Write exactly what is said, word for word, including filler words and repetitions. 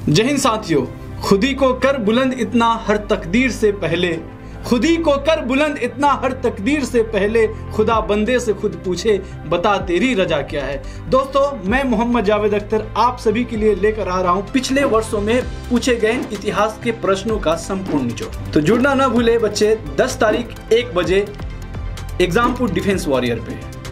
जय हिंद साथियों, खुदी को कर बुलंद इतना हर तकदीर से पहले, खुदी को कर बुलंद इतना हर तकदीर से पहले, खुदा बंदे से खुद पूछे बता तेरी रजा क्या है। दोस्तों, मैं मोहम्मद जावेद अख्तर आप सभी के लिए लेकर आ रहा हूं पिछले वर्षों में पूछे गए इतिहास के प्रश्नों का संपूर्ण निचोड़। तो जुड़ना ना भूले बच्चे, दस तारीख एक बजे एग्जामपुर डिफेंस वॉरियर पे।